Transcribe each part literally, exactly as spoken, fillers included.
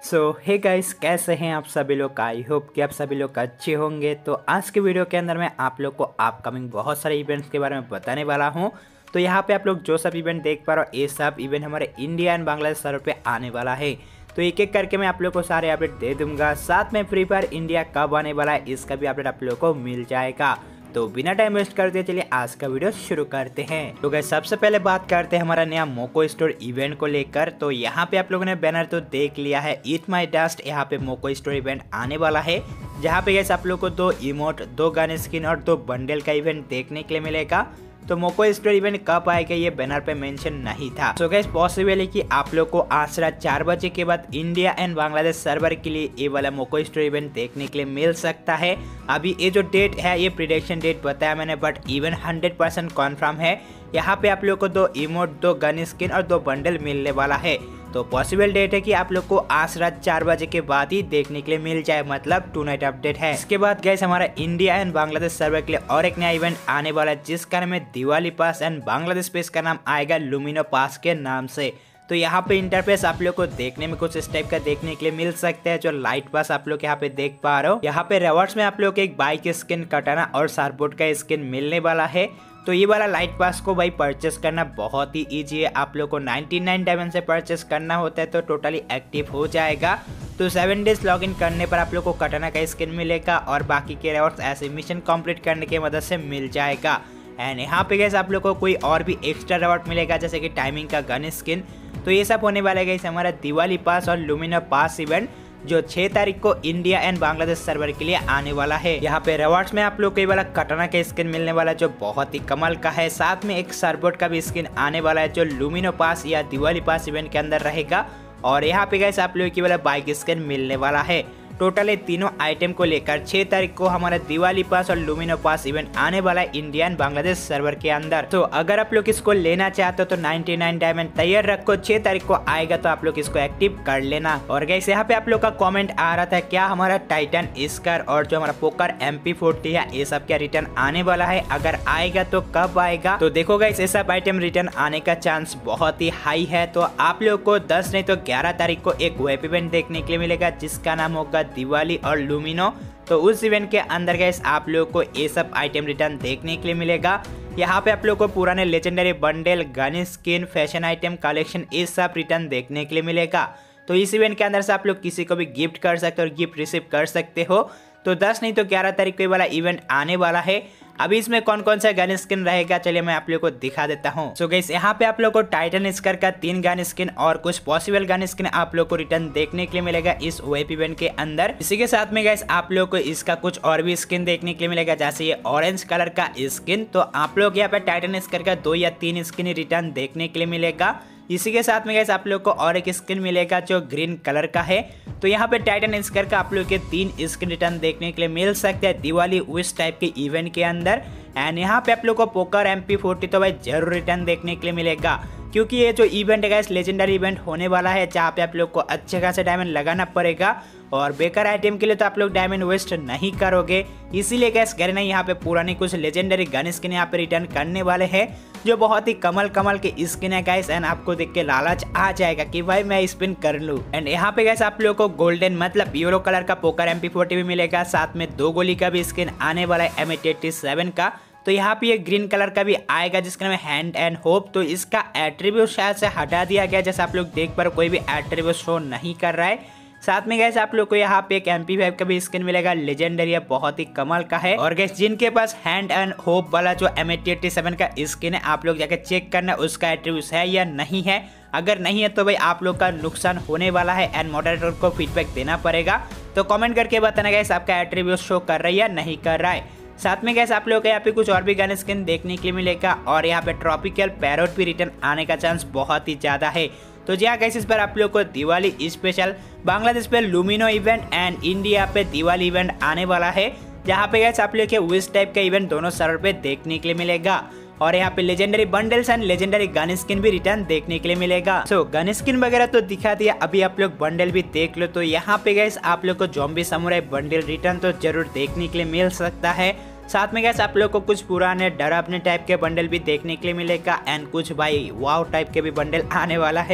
सो hey guys, कैसे हैं आप सभी लोग। आई होप कि आप सभी लोग अच्छे होंगे। तो आज के वीडियो के अंदर मैं आप लोग को अपकमिंग बहुत सारे इवेंट्स के बारे में बताने वाला हूं। तो यहाँ पे आप लोग जो सब इवेंट देख पा रहे हो, ये सब इवेंट हमारे इंडिया एंड बांग्लादेश सर्वर पे आने वाला है। तो एक एक करके मैं आप लोग को सारे अपडेट दे दूंगा। साथ में फ्री फायर इंडिया कब आने वाला है इसका भी अपडेट आप लोग को मिल जाएगा। तो बिना टाइम वेस्ट करते चलिए आज का वीडियो शुरू करते हैं। तो गाइस सबसे पहले बात करते हैं हमारा नया मोको स्टोर इवेंट को लेकर। तो यहाँ पे आप लोगों ने बैनर तो देख लिया है, ईट माई डस्ट। यहाँ पे मोको स्टोर इवेंट आने वाला है, जहाँ पे गाइस आप लोग को दो इमोट, दो गन स्किन और दो बंडल का इवेंट देखने के लिए मिलेगा। तो मोको स्टोर इवेंट कब आएगा ये बैनर पे मेंशन नहीं था। सो गाइस पॉसिबल है कि आप लोग को आज रात चार बजे के बाद इंडिया एंड बांग्लादेश सर्वर के लिए ये वाला मोको स्टोर इवेंट देखने के लिए मिल सकता है। अभी ये जो डेट है ये प्रिडिक्शन डेट बताया मैंने, but event hundred percent confirm है। यहाँ पे आप लोग को दो इमोट, दो गन स्किन और दो बंडल मिलने वाला है। तो पॉसिबल डेट है कि आप लोग को आज रात चार बजे के बाद ही देखने के लिए मिल जाए, मतलब टू नाइट अपडेट है। इसके बाद गाइस हमारा इंडिया एंड बांग्लादेश सर्वर के लिए और एक नया इवेंट आने वाला है, जिसका नाम है दिवाली पास एंड बांग्लादेश पे इसका नाम आएगा लुमिनो पास के नाम से। तो यहाँ पे इंटरफेस आप लोग को देखने में कुछ इस टाइप का देखने के लिए मिल सकता है। जो लाइट पास आप लोग यहाँ पे देख पा रहे हो, यहाँ पे रिवॉर्ड्स में आप लोग एक बाइक स्किन, कटाना और सारबोर्ड का स्किन मिलने वाला है। तो ये वाला लाइट पास को भाई परचेस करना बहुत ही इजी है। आप लोग को निन्यानवे डायमंड से परचेस करना होता है तो टोटली एक्टिव हो जाएगा। तो सेवन डेज लॉगिन करने पर आप लोग को कटाना का स्किन मिलेगा और बाकी के रिवॉर्ड्स ऐसे मिशन कंप्लीट करने की मदद से मिल जाएगा। एंड यहाँ पे गैस आप लोग को कोई और भी एक्स्ट्रा रिवॉर्ड मिलेगा, जैसे कि टाइमिंग का गन स्किन। तो ये सब होने वाला है गैस हमारा दिवाली पास और लुमिनो पास इवेंट, जो छह तारीख को इंडिया एंड बांग्लादेश सर्वर के लिए आने वाला है। यहाँ पे रिवॉर्ड्स में आप लोग को ये वाला कटाना का स्किन मिलने वाला है, जो बहुत ही कमाल का है। साथ में एक सरबोर्ड का भी स्किन आने वाला है, जो लुमिनो पास या दिवाली पास इवेंट के अंदर रहेगा। और यहाँ पे गैस आप लोग की वाला बाइक स्किन मिलने वाला है। टोटल ये तीनों आइटम को लेकर छह तारीख को हमारा दिवाली पास और लुमिनो पास इवेंट आने वाला है इंडिया एंड बांग्लादेश सर्वर के अंदर। तो अगर आप लोग इसको लेना चाहते हो तो निन्यानवे डायमंड तैयार रखो, छह तारीख को आएगा तो आप लोग इसको एक्टिव कर लेना। और गाइस यहाँ पे आप लोग का कमेंट आ रहा था, क्या हमारा टाइटन स्कार और जो हमारा पोकर एम पी फोर्टी है ये सब क्या रिटर्न आने वाला है, अगर आएगा तो कब आएगा। तो देखो गाइस ये सब आइटम रिटर्न आने का चांस बहुत ही हाई है। तो आप लोग को दस नहीं तो ग्यारह तारीख को एक वेब इवेंट देखने के लिए मिलेगा, जिसका नाम होगा दिवाली और लुमिनो। तो उस इवेंट के अंदर गाइस आप लोग को ये सब आइटम रिटर्न देखने के लिए मिलेगा। यहाँ पे आप लोग को पुराने legendary bundle, gun skin, fashion item collection ये सब रिटर्न देखने के लिए मिलेगा। तो इस इवेंट के अंदर से आप लोग किसी को भी गिफ्ट कर सकते हो और गिफ्ट रिसीव कर सकते हो। तो दस नहीं तो ग्यारह तारीख को ये वाला इवेंट आने वाला है। अभी इसमें कौन कौन सा गन स्किन रहेगा चलिए मैं आप लोग को दिखा देता हूँ। सो गाइस यहाँ पे आप लोग को टाइटन स्कार का तीन गन स्किन और कुछ पॉसिबल गन स्किन आप लोग को रिटर्न देखने के लिए मिलेगा इस वेब इवेंट के अंदर। इसी के साथ में गाइस आप लोग को इसका कुछ और भी स्किन देखने के लिए मिलेगा, जैसे ये ऑरेंज कलर का स्किन। तो आप लोग यहाँ पे टाइटन स्कार का दो या तीन स्किन रिटर्न देखने के लिए मिलेगा। इसी के साथ में गाइस आप लोग को और एक स्किन मिलेगा जो ग्रीन कलर का है। तो यहाँ पे टाइटन स्कार का आप लोग के तीन स्किन रिटर्न देखने के लिए मिल सकते हैं दिवाली उस टाइप के इवेंट के अंदर। एंड यहाँ पे आप लोग को पोकर एम पी फोर्टी तो भाई जरूर रिटर्न देखने के लिए मिलेगा, क्योंकि ये जो इवेंट है गाइस लेजेंडरी इवेंट होने वाला है, जहाँ पे आप लोग को अच्छे खासे डायमंड लगाना पड़ेगा। और बेकार आइटम के लिए तो आप लोग डायमंड वेस्ट नहीं करोगे, इसीलिए गैस गरना यहाँ पे पुरानी कुछ लेजेंडरी गन स्किन यहाँ पे रिटर्न करने वाले हैं, जो बहुत ही कमल कमल के स्किन है गाइस। एंड आपको देख के लालच आ जाएगा कि भाई मैं स्पिन कर लूं। एंड यहाँ पे गाइस आप लोग को गोल्डन मतलब यूरो कलर का पोकर एम पी फोर्टी भी मिलेगा, साथ में दो गोली का भी स्किन आने वाला है एम एटी सेवन का। तो यहाँ पे ये ग्रीन कलर का भी आएगा, जिसका नाम है हैंड एंड होप। तो इसका एट्रीब्यूट शायद से हटा दिया गया, जैसे आप लोग देख पा रहे कोई भी एट्रीब्यूट शो नहीं कर रहा है। साथ में गैस आप लोग को यहाँ पे एक एम पी फाइव का भी स्किन मिलेगा, लेजेंडरी है, बहुत ही कमाल का है। और गैस जिनके पास हैंड एंड होप वाला जो एम एटी सेवन का स्किन है, आप लोग जाके चेक करना उसका एट्रीब्यूट है या नहीं है। अगर नहीं है तो भाई आप लोग का नुकसान होने वाला है एंड मॉडरेटर को फीडबैक देना पड़ेगा। तो कमेंट करके बताना गैस आपका एट्रीब्यूट शो कर रहा है या नहीं कर रहा है। साथ में गैस आप लोग को यहाँ पे कुछ और भी गन स्किन देखने के लिए मिलेगा। और यहाँ पे ट्रॉपिकल पैरोट भी रिटर्न आने का चांस बहुत ही ज्यादा है। तो जी हाँ गाइस इस पर आप लोग को दिवाली स्पेशल, बांग्लादेश पे लुमिनो इवेंट एंड इंडिया पे दिवाली इवेंट आने वाला है, जहाँ पे गैस आप लोग के उस टाइप का इवेंट दोनों सर्वर पे देखने के लिए मिलेगा। और यहाँ पे legendary bundles and legendary gun skin भी रिटर्न देखने के लिए मिलेगा। सो गन स्किन वगैरह तो दिखा दिया, अभी आप लोग बंडल भी देख लो। तो यहाँ पे गैस आप लोग को ज़ॉम्बी समुराई बंडल रिटर्न तो जरूर देखने के लिए मिल सकता है। साथ में गैस आप लोग को कुछ पुराने डरावने टाइप के बंडल भी देखने के लिए मिलेगा एंड कुछ भाई वाव टाइप के भी बंडल आने वाला है।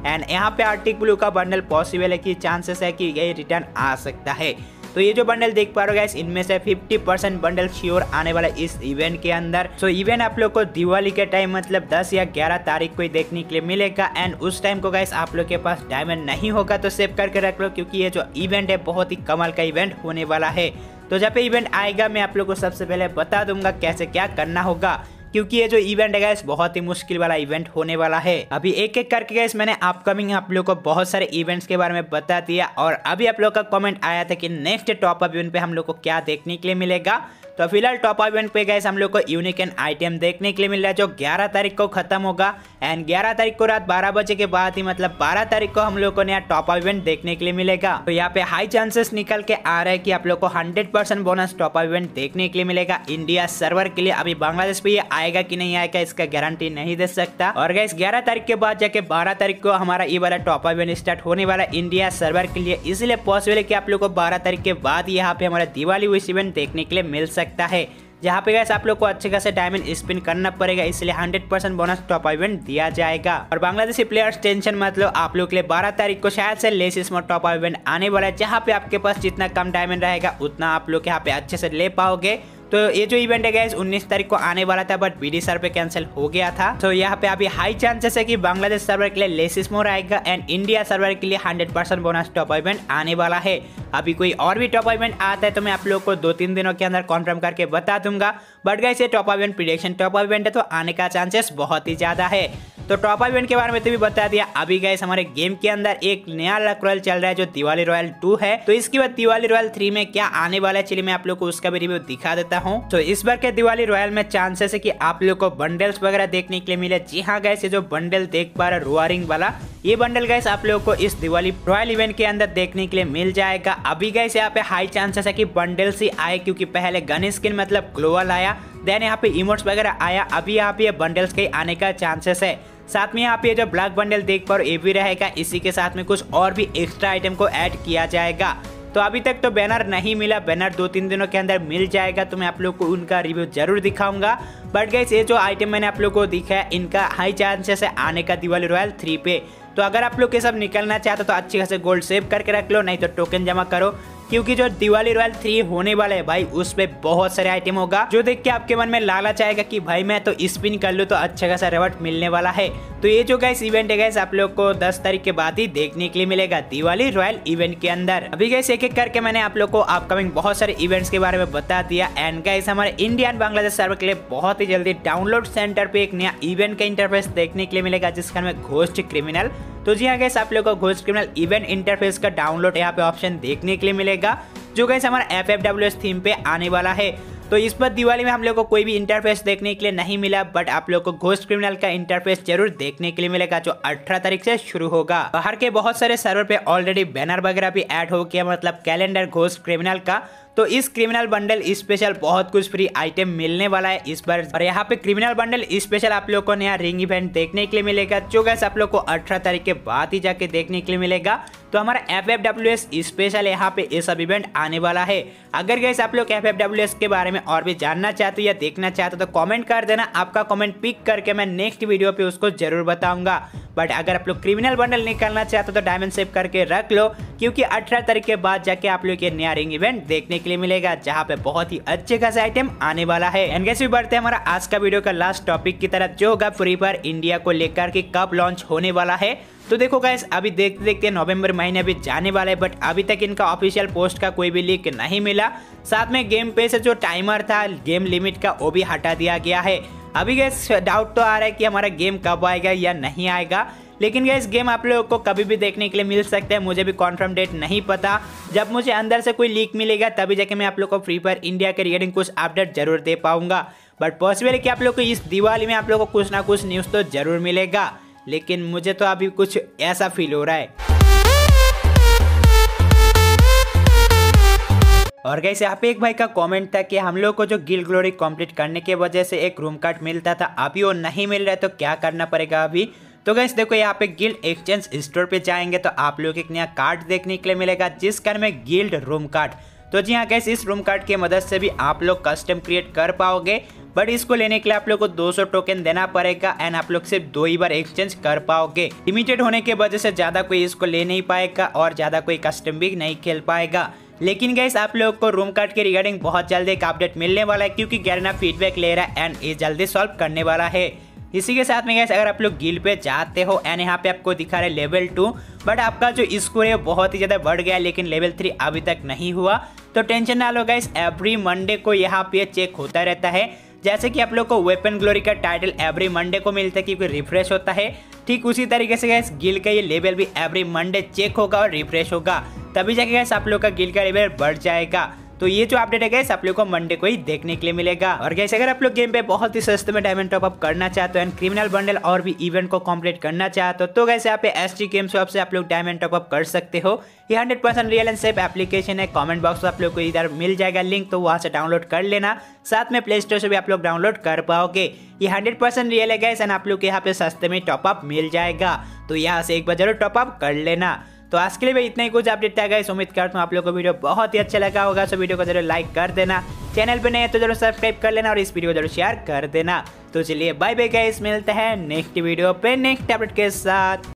एंड यहाँ पे आर्टिक ब्लू का बंडल पॉसिबल है कि चांसेस है कि ये रिटर्न आ सकता है। तो ये जो बंडल देख पा रहे हो गाइस, इनमें से फिफ्टी परसेंट बंडल श्योर आने वाला इस इवेंट के अंदर। सो इवेंट आप लोग को दिवाली के टाइम मतलब दस या ग्यारह तारीख को ही देखने के लिए मिलेगा। एंड उस टाइम को गाइस आप लोग के पास डायमंड नहीं होगा तो सेव करके रख लो, क्योंकि ये जो इवेंट है बहुत ही कमाल का इवेंट होने वाला है। तो जब ये इवेंट आएगा मैं आप लोग को सबसे पहले बता दूंगा कैसे क्या करना होगा, क्योंकि ये जो इवेंट है गाइस बहुत ही मुश्किल वाला इवेंट होने वाला है। अभी एक एक करके गाइस मैंने अपकमिंग आप लोग को बहुत सारे इवेंट्स के बारे में बता दिया, और अभी आप लोग का कमेंट आया था कि नेक्स्ट टॉप अप इवेंट पे हम लोग को क्या देखने के लिए मिलेगा। तो फिलहाल टॉप अप इवेंट पे गाइस हम लोग को यूनिक एंड आइटम देखने के लिए मिल रहा है, जो ग्यारह तारीख को खत्म होगा। एंड ग्यारह तारीख को रात बारह बजे के बाद ही मतलब बारह तारीख को हम लोग को नया टॉप अप इवेंट देखने के लिए मिलेगा। तो यहाँ पे हाई चांसेस निकल के आ रहा है कि आप लोग को hundred percent bonus top up event देखने के लिए मिलेगा इंडिया सर्वर के लिए। अभी बांग्लादेश पे ये आएगा कि नहीं आएगा इसका गारंटी नहीं दे सकता। और गाइस ग्यारह तारीख के बाद जाके बारह तारीख को हमारा ये वाला टॉप अप इवेंट स्टार्ट होने वाला इंडिया सर्वर के लिए, इसलिए पॉसिबल है कि आप लोग को बारह तारीख के बाद यहाँ पे हमारा दिवाली विश इवेंट देखने के लिए मिल सकता है, जहाँ पे गाइस आप लोग को अच्छे खासे डायमंड स्पिन करना पड़ेगा, इसलिए hundred percent bonus top event दिया जाएगा। और बांग्लादेशी प्लेयर्स टेंशन मतलब आप लोग के लिए बारह तारीख को शायद से लेस स्मॉल टॉप इवेंट आने वाला है, जहाँ पे आपके पास जितना कम डायमंड रहेगा उतना आप लोग यहाँ पे अच्छे से ले पाओगे। तो ये जो इवेंट है गाइस उन्नीस तारीख को आने वाला था, बट बीडी सर्वर पे कैंसिल हो गया था। तो यहाँ पे अभी हाई चांसेस है कि बांग्लादेश सर्वर के लिए लेसिस मोर आएगा एंड इंडिया सर्वर के लिए hundred percent bonus top event आने वाला है। अभी कोई और भी टॉप इवेंट आता है तो मैं आप लोग को दो तीन दिनों के अंदर कॉन्फर्म करके बता दूंगा, बट गाइस ये top event prediction top event है तो आने का चांसेस बहुत ही ज्यादा है। तो टॉप इवेंट के बारे में तो भी बता दिया। अभी गाइस हमारे गेम के अंदर एक नया लक रॉयल चल रहा है जो दिवाली रॉयल टू है। तो इसके बाद दिवाली रॉयल थ्री में क्या आने वाला है, चलिए मैं आप लोग को उसका भी रिव्यू दिखा देता हूँ। तो इस बार के दिवाली रॉयल में चांसेस है कि आप लोग को बंडल्स वगैरह देखने के लिए मिले। जी हाँ गाइस, ये जो बंडल देख पा रहे रोअरिंग वाला, ये बंडल गाइस आप लोगों को इस दिवाली रॉयल इवेंट के अंदर देखने के लिए मिल जाएगा। अभी गाइस यहाँ पे हाई चांसेस है कि बंडल्स ही आए, क्योंकि पहले गन स्किन मतलब ग्लोवल आया, देन यहाँ पे इमोट्स वगैरह आया। अभी यहाँ पे बंडल्स के आने का चांसेस है। साथ में यहाँ पे जो ब्लैक बंडल देख पा रहे ये भी रहेगा, इसी के साथ में कुछ और भी एक्स्ट्रा आइटम को ऐड किया जाएगा। तो अभी तक तो बैनर नहीं मिला, बैनर दो तीन दिनों के अंदर मिल जाएगा, तो मैं आप लोग को उनका रिव्यू जरूर दिखाऊंगा। बट गाइस ये जो आइटम मैंने आप लोग को दिखाया इनका हाई चांसेस है आने का दिवाली रॉयल थ्री पे। तो अगर आप लोग ये सब निकलना चाहते हो तो अच्छे खासे गोल्ड सेव करके रख लो, नहीं तो टोकन जमा करो, क्योंकि जो दिवाली रॉयल थ्री होने वाला है भाई उस पे बहुत सारे आइटम होगा जो देख के आपके मन में लालच आएगा कि भाई मैं तो स्पिन कर लूँ तो अच्छा खासा रिवॉर्ड मिलने वाला है। तो ये जो गाइस इवेंट है गाइस आप लोग को दस तारीख के बाद ही देखने के लिए मिलेगा दिवाली रॉयल इवेंट के अंदर। अभी गाइस एक एक करके मैंने आप लोग को अपकमिंग बहुत सारे इवेंट्स के बारे में बता दिया। एंड गाइस हमारे इंडिया एंड बांग्लादेश सर्वर के लिए बहुत ही जल्दी डाउनलोड सेंटर पे एक नया इवेंट का इंटरफेस देखने के लिए मिलेगा, जिसका नाम है घोस्ट क्रिमिनल। तो जी हाँ गाइस आप लोग को घोस्ट क्रिमिनल इवेंट इंटरफेस का डाउनलोड यहाँ पे ऑप्शन देखने के लिए मिलेगा, जो गाइस हमारा F F W S theme पे आने वाला है। तो इस बार दिवाली में हम लोग को कोई भी इंटरफेस देखने के लिए नहीं मिला, बट आप लोग को घोस्ट क्रिमिनल का इंटरफेस जरूर देखने के लिए मिलेगा, जो अठारह तारीख से शुरू होगा। बाहर के बहुत सारे सर्वर पे ऑलरेडी बैनर वगैरह भी ऐड हो गया, मतलब कैलेंडर घोस्ट क्रिमिनल का। तो इस क्रिमिनल बंडल स्पेशल बहुत कुछ फ्री आइटम मिलने वाला है इस बार। और यहाँ पे क्रिमिनल बंडल स्पेशल आप लोग को नया रिंग इवेंट देखने के लिए मिलेगा, जो गाइस आप लोग को अठारह तारीख के बाद ही जाके देखने के लिए मिलेगा। तो हमारा F F W S special यहाँ पे ये सब इवेंट आने वाला है। अगर गाइस आप लोग एफ एफ डब्ल्यू एस के बारे में और भी जानना चाहते हो या देखना चाहते हो तो कमेंट कर देना, आपका कमेंट पिक करके मैं नेक्स्ट वीडियो पे उसको जरूर बताऊंगा। बट अगर आप लोग क्रिमिनल बंडल निकालना चाहते हो तो डायमंड सेव करके रख लो, क्योंकि अठारह तारीख के बाद जाके आप लोग ये नया रिंग इवेंट देखने के लिए मिलेगा, जहाँ पे बहुत ही अच्छे खासे आइटम आने वाला है। एंड गाइस भी बढ़ते हैं हमारा आज का वीडियो का लास्ट टॉपिक की तरफ, जो होगा फ्री फायर इंडिया को लेकर के कब लॉन्च होने वाला है। तो देखो गाइस अभी देखते देखते नवंबर महीने भी जाने वाला है, बट अभी तक इनका ऑफिशियल पोस्ट का कोई भी लीक नहीं मिला। साथ में गेम पे से जो टाइमर था गेम लिमिट का वो भी हटा दिया गया है। अभी गाइस डाउट तो आ रहा है कि हमारा गेम कब आएगा या नहीं आएगा, लेकिन गाइस गेम आप लोगों को कभी भी देखने के लिए मिल सकता है। मुझे भी कॉन्फर्म डेट नहीं पता, जब मुझे अंदर से कोई लीक मिलेगा तभी जाके मैं आप लोग को फ्री फायर इंडिया के रिगार्डिंग कुछ अपडेट जरूर दे पाऊंगा। बट पॉसिबल है कि आप लोग को इस दिवाली में आप लोग को कुछ ना कुछ न्यूज़ तो जरूर मिलेगा, लेकिन मुझे तो अभी कुछ ऐसा फील हो रहा है। और गाइस यहाँ पे एक भाई का कमेंट था कि हम लोग को जो गिल्ड ग्लोरी कंप्लीट करने के वजह से एक रूम कार्ड मिलता था, अभी वो नहीं मिल रहा है, तो क्या करना पड़ेगा अभी। तो गाइस देखो यहाँ पे गिल्ड एक्सचेंज स्टोर पे जाएंगे तो आप लोग एक नया कार्ड देखने के लिए मिलेगा, जिसका नाम है गिल्ड रूम कार्ड। तो जी हाँ गाइस इस रूम कार्ड की मदद से भी आप लोग कस्टम क्रिएट कर पाओगे, बट इसको लेने के लिए आप लोग को दो सौ टोकन देना पड़ेगा एंड आप लोग सिर्फ दो ही बार एक्सचेंज कर पाओगे। लिमिटेड होने के वजह से ज्यादा कोई इसको ले नहीं पाएगा और ज्यादा कोई कस्टम भी नहीं खेल पाएगा। लेकिन गाइस आप लोग को रूम कार्ड के रिगार्डिंग बहुत जल्दी एक अपडेट मिलने वाला है, क्योंकि गैरेना फीडबैक ले रहा है एंड ये जल्दी सॉल्व करने वाला है। इसी के साथ में गाइस अगर आप लोग गिल्ड पे जाते हो एंड यहाँ पे आपको दिखा रहे लेवल टू, बट आपका जो स्कोर है बहुत ही ज्यादा बढ़ गया है, लेकिन लेवल थ्री अभी तक नहीं हुआ, तो टेंशन ना लो गाइस। एवरी मंडे को यहाँ पे चेक होता रहता है। जैसे कि आप लोग को वेपन ग्लोरी का टाइटल एवरी मंडे को मिलता है क्योंकि रिफ्रेश होता है, ठीक उसी तरीके से गाइस गिल्ड का ये लेवल भी एवरी मंडे चेक होगा और रिफ्रेश होगा, तभी जाके गाइस आप लोग का गिल्ड का लेवल बढ़ जाएगा। तो ये जो अपडेट है गाइस आप लोग को मंडे को ही देखने के लिए मिलेगा। और गाइस अगर आप लोग गेम पे बहुत ही सस्ते में डायमंड टॉप अप करना चाहते हो एंड क्रिमिनल बंडल और भी इवेंट को कंप्लीट करना चाहते हो, तो गाइस यहाँ पे एसटी गेम शॉप से आप लोग डायमंड टॉप अप कर सकते हो। ये hundred percent real and safe application है। कमेंट बॉक्स में आप लोग को इधर मिल जाएगा लिंक, तो वहां से डाउनलोड कर लेना। साथ में प्ले स्टोर से भी आप लोग डाउनलोड कर पाओगे। ये हंड्रेड परसेंट रियल है गाइस एंड आप लोग को यहाँ पे सस्ते में टॉप अप मिल जाएगा, तो यहाँ से एक बार जरूर टॉप अप कर लेना। तो आज के लिए भाई इतना ही कुछ अपडेट था गाइस। उम्मीद करता हूँ आप लोगों को वीडियो बहुत ही अच्छा लगा होगा, सो वीडियो को जरूर लाइक कर देना, चैनल पे नए हैं तो जरूर सब्सक्राइब कर लेना और इस वीडियो को जरूर शेयर कर देना। तो चलिए बाय बाय गाइस, मिलते हैं नेक्स्ट वीडियो पे नेक्स्ट अपडेट के साथ।